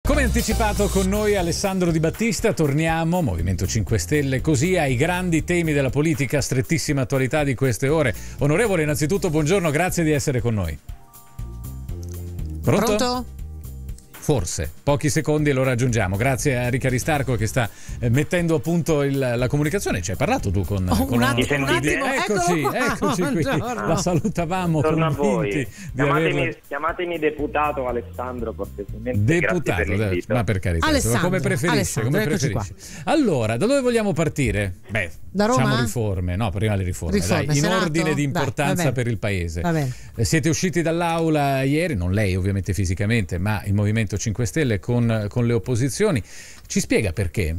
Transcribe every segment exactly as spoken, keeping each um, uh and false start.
Come anticipato con noi Alessandro Di Battista, torniamo, Movimento cinque Stelle, così ai grandi temi della politica, strettissima attualità di queste ore. Onorevole, innanzitutto buongiorno, grazie di essere con noi. Pronto? Pronto? Forse, pochi secondi e lo raggiungiamo. Grazie a Ricca Ristarco che sta eh, mettendo a punto il, la comunicazione. Ci hai parlato tu con, oh, con un attimo, un attimo. Eccoci, eccoci qui. La salutavamo. Torno a voi. Chiamatemi, averla... chiamatemi deputato Alessandro cortesemente. Deputato, per ma per carità, come preferisce, come preferisce. Allora, da dove vogliamo partire? Beh, da Roma? Facciamo riforme, no, prima le riforme, riforme dai, in Senato? ordine di importanza dai, per il paese. Eh, siete usciti dall'aula ieri, non lei ovviamente fisicamente, ma il Movimento cinque Stelle con, con le opposizioni. Ci spiega perché?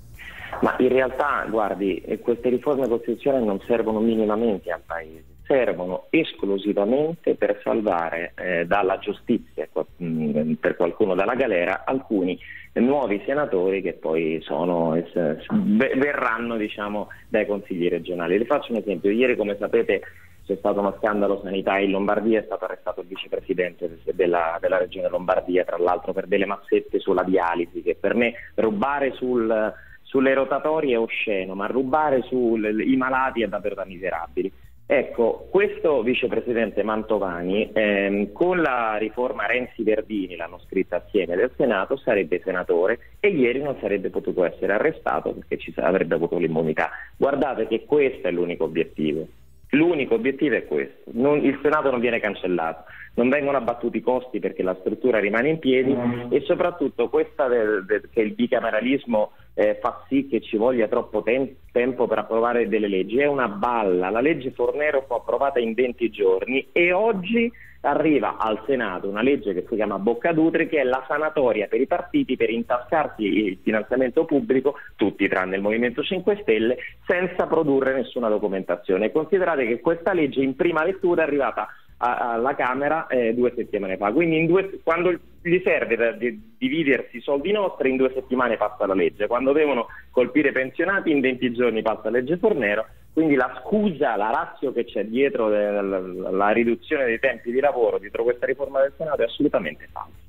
Ma in realtà, guardi, queste riforme costituzionali non servono minimamente al Paese, servono esclusivamente per salvare eh, dalla giustizia, per qualcuno dalla galera, alcuni nuovi senatori che poi sono, verranno diciamo dai consigli regionali. Le faccio un esempio: ieri, come sapete, c'è stato uno scandalo sanità in Lombardia, è stato arrestato il vicepresidente della, della regione Lombardia, tra l'altro per delle mazzette sulla dialisi, che per me rubare sul, sulle rotatorie è osceno, ma rubare sui malati è davvero da miserabili. Ecco, questo vicepresidente Mantovani ehm, con la riforma Renzi-Verdini, l'hanno scritta assieme del Senato, sarebbe senatore e ieri non sarebbe potuto essere arrestato perché ci avrebbe avuto l'immunità. Guardate che questo è l'unico obiettivo. L'unico obiettivo è questo: non, il Senato non viene cancellato, non vengono abbattuti i costi perché la struttura rimane in piedi mm. e soprattutto questa del, del, che il bicameralismo eh, fa sì che ci voglia troppo tem- tempo per approvare delle leggi, è una balla. La legge Fornero fu approvata in venti giorni e oggi arriva al Senato una legge che si chiama Boccadutri, che è la sanatoria per i partiti per intascarsi il finanziamento pubblico, tutti tranne il Movimento cinque Stelle, senza produrre nessuna documentazione. Considerate che questa legge in prima lettura è arrivata a, alla Camera eh, due settimane fa, quindi in due, quando gli serve per di, dividersi i soldi nostri, in due settimane passa la legge, quando devono colpire i pensionati in venti giorni passa la legge Fornero. Quindi la scusa, la ratio che c'è dietro la, la, la riduzione dei tempi di lavoro, dietro questa riforma del Senato, è assolutamente falsa.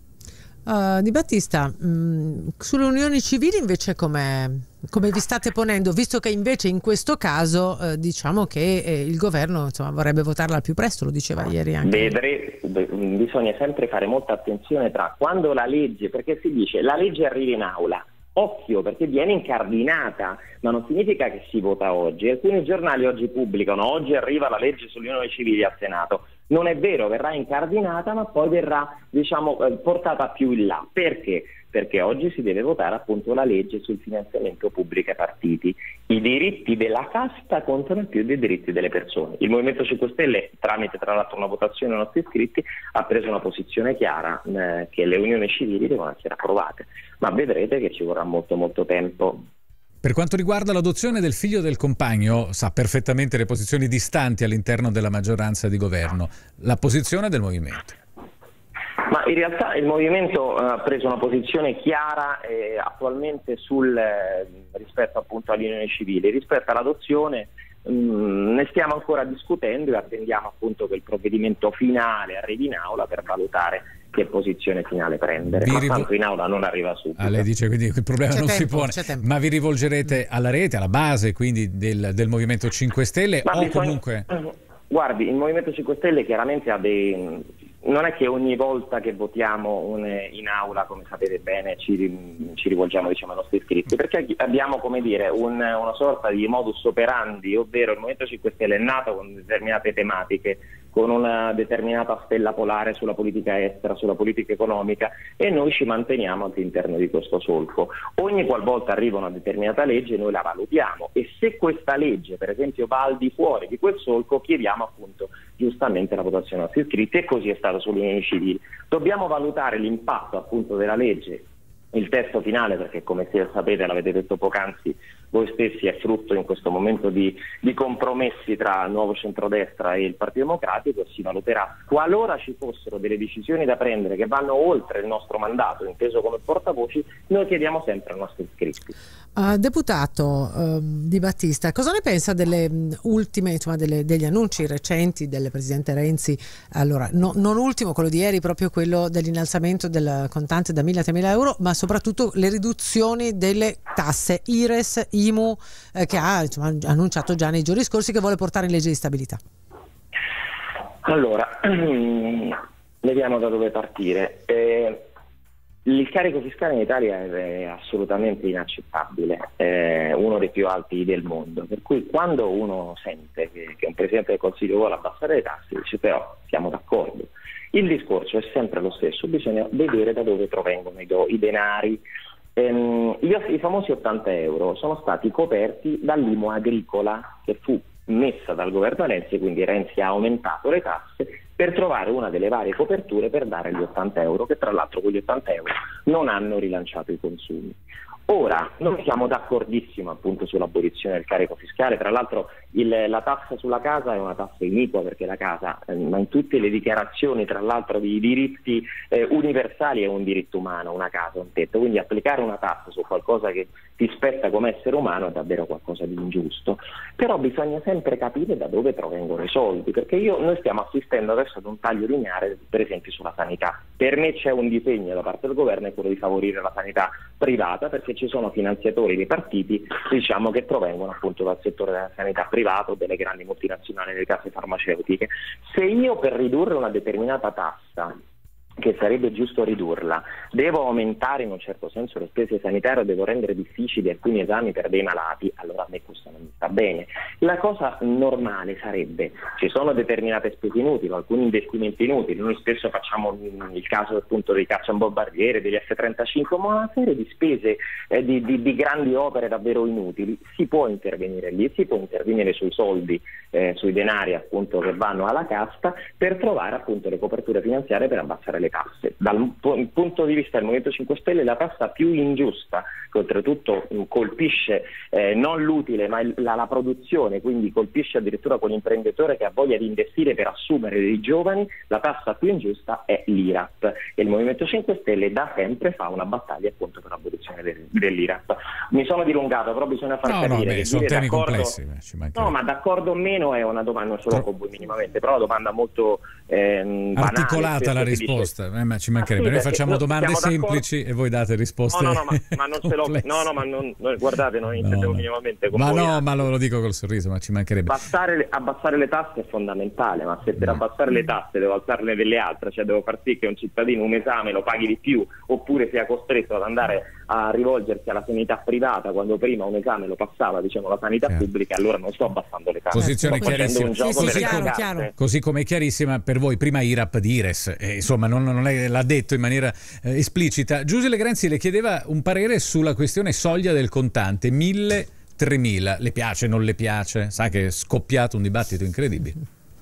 Uh, Di Battista, mh, sulle unioni civili invece come, come vi state ponendo? Visto che invece in questo caso eh, diciamo che eh, il governo insomma, vorrebbe votarla al più presto, lo diceva ieri anche. Vedrete, bisogna sempre fare molta attenzione tra quando la legge, perché si dice la legge arriva in aula. Occhio, perché viene incardinata, ma non significa che si vota oggi. Alcuni giornali oggi pubblicano: oggi arriva la legge sulle unioni civili al Senato. Non è vero, verrà incardinata, ma poi verrà, diciamo, portata più in là. Perché? Perché oggi si deve votare appunto la legge sul finanziamento pubblico ai partiti. I diritti della casta contano più dei diritti delle persone. Il Movimento cinque Stelle, tramite tra l'altro una votazione dei nostri iscritti, ha preso una posizione chiara eh, che le unioni civili devono essere approvate, ma vedrete che ci vorrà molto molto tempo. Per quanto riguarda l'adozione del figlio del compagno, sa perfettamente le posizioni distanti all'interno della maggioranza di governo. La posizione del Movimento? Ma in realtà il Movimento ha preso una posizione chiara eh, attualmente sul, eh, rispetto appunto alle unioni civili. Rispetto all'adozione mh, ne stiamo ancora discutendo e attendiamo appunto che il provvedimento finale arrivi in aula per valutare che posizione finale prendere. Vi ma rivol- tanto in aula non arriva subito. Ah, lei dice quindi il problema c'è non tempo, si pone. Ma vi rivolgerete alla rete, alla base quindi del, del Movimento cinque Stelle ma o bisogna, comunque... Guardi, il Movimento cinque Stelle chiaramente ha dei... Non è che ogni volta che votiamo un, in aula, come sapete bene, ci, ci rivolgiamo diciamo, ai nostri iscritti, perché abbiamo come dire un, una sorta di modus operandi, ovvero il Movimento cinque Stelle è nato con determinate tematiche, con una determinata stella polare sulla politica estera, sulla politica economica, e noi ci manteniamo all'interno di questo solco. Ogni qualvolta arriva una determinata legge noi la valutiamo e se questa legge per esempio va al di fuori di quel solco chiediamo appunto giustamente la votazione ai nostri iscritti, e così è stato sulle unioni civili. Dobbiamo valutare l'impatto appunto della legge, il testo finale, perché come sapete, l'avete detto poc'anzi, voi stessi è frutto in questo momento di, di compromessi tra il nuovo centrodestra e il Partito Democratico, e si valuterà. Qualora ci fossero delle decisioni da prendere che vanno oltre il nostro mandato, inteso come portavoci, noi chiediamo sempre ai nostri iscritti. Uh, deputato uh, Di Battista, cosa ne pensa delle um, ultime, insomma, delle, degli annunci recenti del Presidente Renzi? Allora, no, non ultimo quello di ieri, proprio quello dell'innalzamento del contante da mille a tremila euro, ma soprattutto le riduzioni delle tasse I R E S, I M U, eh, che ha, insomma, annunciato già nei giorni scorsi che vuole portare in legge di stabilità. Allora, vediamo da dove partire. Eh, Il carico fiscale in Italia è assolutamente inaccettabile, è uno dei più alti del mondo, per cui quando uno sente che, che un Presidente del Consiglio vuole abbassare le tasse, dice però siamo d'accordo. Il discorso è sempre lo stesso, bisogna vedere da dove provengono i, do, i denari. Ehm, i, I famosi ottanta euro sono stati coperti dall'I M U agricola che fu messa dal governo Renzi, quindi Renzi ha aumentato le tasse per trovare una delle varie coperture per dare gli ottanta euro, che tra l'altro quegli ottanta euro non hanno rilanciato i consumi. Ora, noi siamo d'accordissimo appunto sull'abolizione del carico fiscale, tra l'altro il, la tassa sulla casa è una tassa iniqua, perché la casa, eh, ma in tutte le dichiarazioni tra l'altro di diritti eh, universali, è un diritto umano, una casa, un tetto, quindi applicare una tassa su qualcosa che ti spetta come essere umano è davvero qualcosa di ingiusto. Però bisogna sempre capire da dove provengono i soldi, perché io, noi stiamo assistendo adesso ad un taglio lineare, per esempio sulla sanità. Per me c'è un disegno da parte del governo, è quello di favorire la sanità privata, perché ci sono finanziatori dei partiti, diciamo, che provengono appunto dal settore della sanità privato, delle grandi multinazionali, delle case farmaceutiche. Se io per ridurre una determinata tassa, che sarebbe giusto ridurla, devo aumentare in un certo senso le spese sanitarie, devo rendere difficili alcuni esami per dei malati, allora a me questo non mi sta bene. La cosa normale sarebbe, ci sono determinate spese inutili, alcuni investimenti inutili, noi spesso facciamo il caso appunto dei cacciabombardieri, degli F trentacinque, ma una serie di spese eh, di, di, di grandi opere davvero inutili, si può intervenire lì, si può intervenire sui soldi, eh, sui denari appunto che vanno alla casta, per trovare appunto le coperture finanziarie per abbassare le tasse. Dal punto di vista del Movimento cinque Stelle, la tassa più ingiusta, che oltretutto colpisce eh, non l'utile ma il, la, la produzione, quindi colpisce addirittura quell'imprenditore che ha voglia di investire per assumere dei giovani, la tassa più ingiusta è l'I R A P, e il Movimento cinque Stelle da sempre fa una battaglia appunto per l'abolizione del, dell'I R A P. Mi sono dilungato, però bisogna far no, capire no, beh, che sono temi complessi, ci no, ma d'accordo o meno è una domanda, non solo con voi minimamente, però una domanda molto ehm, articolata banale, la risposta, eh, ma ci mancherebbe. Ah, sì, noi facciamo domande semplici d'accordo. E voi date risposte. No, no, no, ma, ma non se lo, no, no, ma non, no, guardate, non intendevo no, no. minimamente con ma voi. no, eh. ma lo, lo dico col sorriso, ma ci mancherebbe. Abbassare, abbassare le tasse è fondamentale, ma se per no. abbassare le tasse devo alzarne delle altre, cioè devo far sì che un cittadino un esame lo paghi di più, oppure sia costretto ad andare a rivolgersi alla sanità privata quando prima un esame lo passava, diciamo, la sanità certo. pubblica, allora non sto abbassando le tasse. Posizione chiarissima. Un gioco sì, sì, delle chiaro, chiaro. Così come è chiarissima per voi prima I R A P di I R E S, eh, insomma non, non è, l'ha detto in maniera eh, esplicita. Giuseppe Grenzi le chiedeva un parere sulla questione soglia del contante, mille, tremila, le piace, non le piace? Sa che è scoppiato un dibattito incredibile.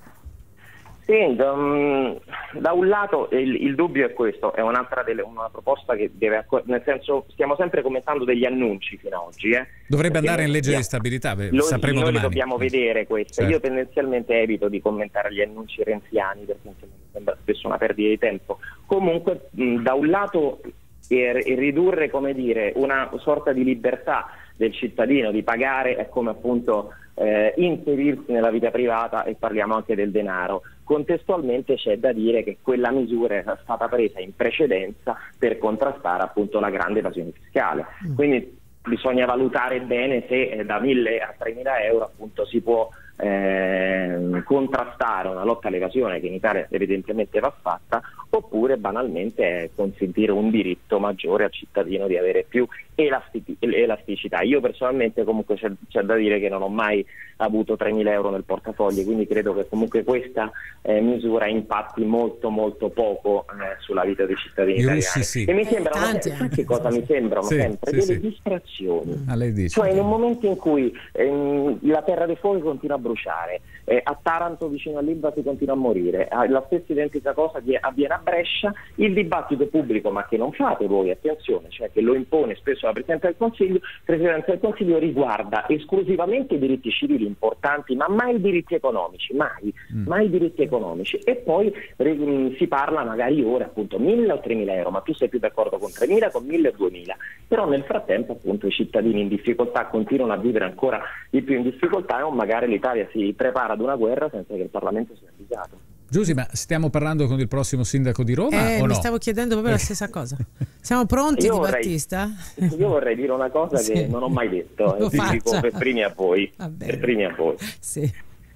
Sì, da, da un lato il, il dubbio è questo, è un'altra delle, una proposta che deve, nel senso, stiamo sempre commentando degli annunci fino ad oggi. Eh? Dovrebbe Perché andare in legge abbiamo, di stabilità, beh, lo, sapremo noi domani. Noi dobbiamo vedere questo. Certo. Io tendenzialmente evito di commentare gli annunci renziani, perché mi sembra spesso una perdita di tempo. Comunque, mh, da un lato e, e ridurre, come dire, una sorta di libertà del cittadino di pagare è come appunto eh, inserirsi nella vita privata, e parliamo anche del denaro. Contestualmente c'è da dire che quella misura è stata presa in precedenza per contrastare appunto la grande evasione fiscale. Mm. Quindi bisogna valutare bene se eh, da mille a tremila euro appunto si può eh, contrastare una lotta all'evasione che in Italia evidentemente va fatta, oppure banalmente consentire un diritto maggiore al cittadino di avere più elasti- elasticità. Io personalmente comunque c'è, c'è da dire che non ho mai avuto tremila euro nel portafoglio, quindi credo che comunque questa eh, misura impatti molto molto poco eh, sulla vita dei cittadini Io italiani. sì, sì. E mi sembrano, sai che cosa mi sembrano sì, sempre? sì, Delle sì. distrazioni. Ah, lei dice. Cioè in un momento in cui ehm, la Terra dei Fuochi continua a bruciare, eh, a Taranto vicino all'Ilva si continua a morire, eh, la stessa identica cosa avviene a Brescia, il dibattito pubblico, ma che non fate voi, attenzione, cioè che lo impone spesso la Presidente del Consiglio, il Presidente del Consiglio riguarda esclusivamente i diritti civili importanti, ma mai i diritti economici, mai, mm. mai i diritti economici. E poi eh, si parla magari ora appunto mille o tremila euro, ma tu sei più d'accordo con tremila, con mille o duemila, però nel frattempo appunto i cittadini in difficoltà continuano a vivere ancora di più in difficoltà, e magari l'Italia si prepara ad una guerra senza che il Parlamento sia avvisato. Giusy, ma stiamo parlando con il prossimo sindaco di Roma eh, o mi no? stavo chiedendo proprio la stessa cosa. Siamo pronti, io Di vorrei, Battista? Io vorrei dire una cosa sì. che non ho mai detto, e vi dico per primi a voi, per primi a voi. Sì.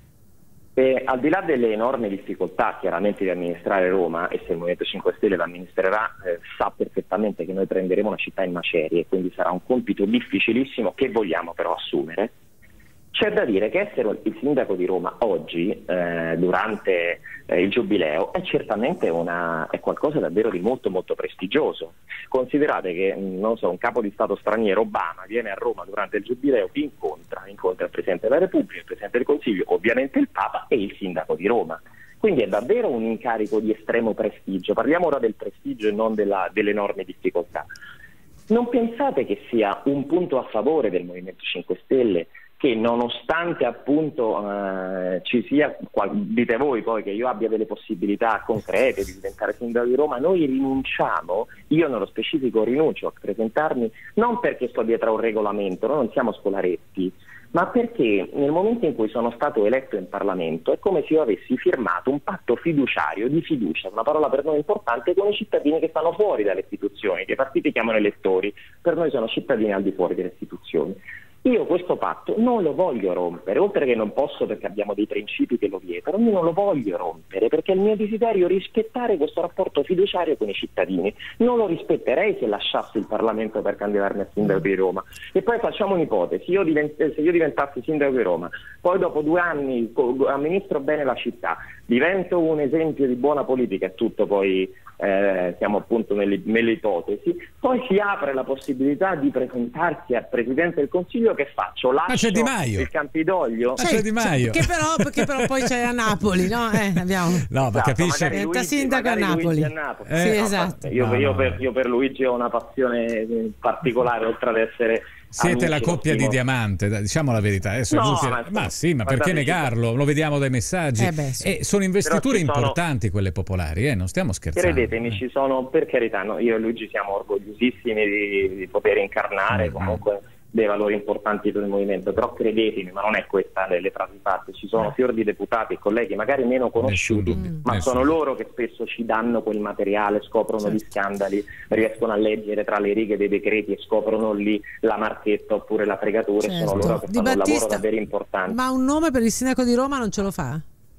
E al di là delle enormi difficoltà chiaramente di amministrare Roma, e se il Movimento cinque Stelle l'amministrerà eh, sa perfettamente che noi prenderemo una città in macerie, quindi sarà un compito difficilissimo che vogliamo però assumere. C'è da dire che essere il sindaco di Roma oggi, eh, durante eh, il Giubileo, è certamente una, è qualcosa davvero di molto molto prestigioso. Considerate che non so, un capo di Stato straniero, Obama, viene a Roma durante il Giubileo, vi incontra, incontra il Presidente della Repubblica, il Presidente del Consiglio, ovviamente il Papa e il sindaco di Roma. Quindi è davvero un incarico di estremo prestigio. Parliamo ora del prestigio e non della, delle enormi difficoltà. Non pensate che sia un punto a favore del Movimento cinque Stelle che nonostante appunto eh, ci sia, dite voi poi, che io abbia delle possibilità concrete di diventare sindaco di Roma, noi rinunciamo, io nello specifico rinuncio a presentarmi non perché sto dietro a un regolamento, noi non siamo scolaretti, ma perché nel momento in cui sono stato eletto in Parlamento è come se io avessi firmato un patto fiduciario di fiducia, una parola per noi importante, con i cittadini che stanno fuori dalle istituzioni, che i partiti chiamano elettori, per noi sono cittadini al di fuori delle istituzioni. Io questo patto non lo voglio rompere, oltre che non posso perché abbiamo dei principi che lo vietano, io non lo voglio rompere perché il mio desiderio è rispettare questo rapporto fiduciario con i cittadini. Non lo rispetterei se lasciassi il Parlamento per candidarmi a sindaco di Roma. E poi facciamo un'ipotesi, io divent- se io diventassi sindaco di Roma, poi dopo due anni amministro bene la città, divento un esempio di buona politica e tutto, poi eh, siamo appunto nelle, nelle ipotesi, poi si apre la possibilità di presentarsi al Presidente del Consiglio, che faccio? Lascio Ma c'è Di Maio. il Campidoglio? C'è, c'è Di Maio. Che però, perché però poi c'è a Napoli, no? Eh, abbiamo... No, ma esatto, capisce. Diventa sindaco a Napoli. A Napoli. Eh, sì, no, esatto. Io, no, io, no. Per, io per Luigi ho una passione particolare, oltre ad essere Siete la coppia ottimo. di diamante, diciamo la verità. Adesso No, è inutile. ma- ma sì, ma guardate, perché ci negarlo? Lo vediamo dai messaggi. Eh beh, sì. E sono investiture Però ci sono- importanti quelle popolari, eh? Non stiamo scherzando. Credetemi, ci sono, per carità, no, io e Luigi siamo orgogliosissimi di, di poter incarnare Mm. comunque dei valori importanti per il movimento, però credetemi, ma non è questa le, le frasi fatte, ci sono fior di deputati e colleghi magari meno conosciuti, Nessun dubbio, ma nessun sono dubbio. loro che spesso ci danno quel materiale, scoprono Certo. gli scandali, riescono a leggere tra le righe dei decreti e scoprono lì la marchetta oppure la fregatura, e sono Certo. loro che Di fanno un lavoro Battista, davvero importante. ma un nome per il sindaco di Roma non ce lo fa?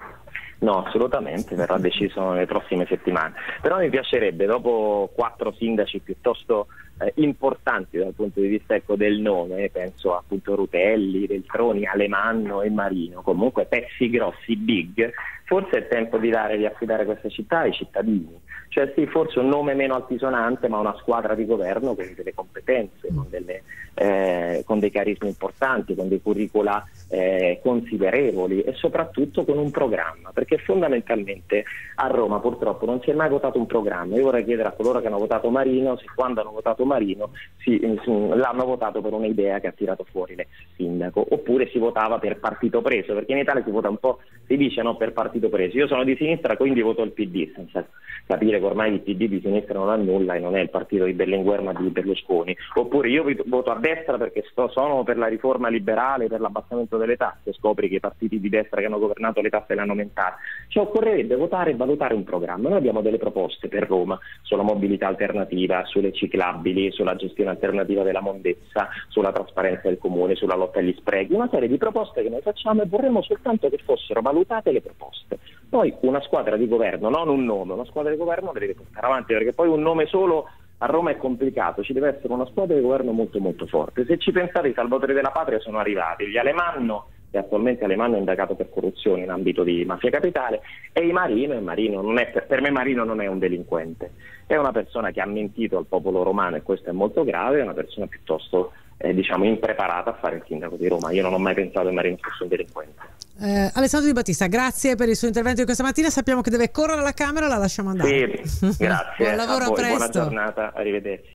No, assolutamente, verrà deciso nelle prossime settimane. Però mi piacerebbe, dopo quattro sindaci piuttosto eh, importanti dal punto di vista, ecco, del nome, penso appunto Rutelli, Veltroni, Alemanno e Marino, comunque pezzi grossi, big, forse è tempo di dare, di affidare questa città ai cittadini. Cioè sì, forse un nome meno altisonante, ma una squadra di governo con delle competenze, con, delle, eh, con dei carismi importanti, con dei curricula eh, considerevoli e soprattutto con un programma, perché fondamentalmente a Roma purtroppo non si è mai votato un programma. Io vorrei chiedere a coloro che hanno votato Marino se quando hanno votato Marino si, l'hanno votato per un'idea che ha tirato fuori l'ex sindaco, oppure si votava per partito preso, perché in Italia si vota un po', si dice no, per partito preso. Io sono di sinistra, quindi voto il P D, senza capire che ormai il P D di sinistra non ha nulla e non è il partito di Berlinguer ma di Berlusconi. Oppure io voto a destra perché sto, sono per la riforma liberale, per l'abbassamento delle tasse, scopri che i partiti di destra che hanno governato le tasse le hanno aumentate. Cioè occorrerebbe votare e valutare un programma. Noi abbiamo delle proposte per Roma sulla mobilità alternativa, sulle ciclabili, sulla gestione alternativa della mondezza, sulla trasparenza del comune, sulla lotta agli sprechi, una serie di proposte che noi facciamo e vorremmo soltanto che fossero valutate le proposte. Poi una squadra di governo, non un nome, una squadra di governo le deve portare avanti, perché poi un nome solo a Roma è complicato, ci deve essere una squadra di governo molto molto forte. Se ci pensate, i salvatori della patria sono arrivati, gli Alemanno, e attualmente Alemanno è indagato per corruzione in ambito di mafia capitale, e i Marino, e Marino non è, per me Marino non è un delinquente, è una persona che ha mentito al popolo romano e questo è molto grave, è una persona piuttosto eh, diciamo impreparata a fare il sindaco di Roma. Io non ho mai pensato che Marino fosse un delinquente. Eh, Alessandro Di Battista, grazie per il suo intervento di questa mattina. Sappiamo che deve correre alla Camera, la lasciamo andare. Sì, grazie. Buon lavoro, a voi, a presto. Buona giornata, arrivederci.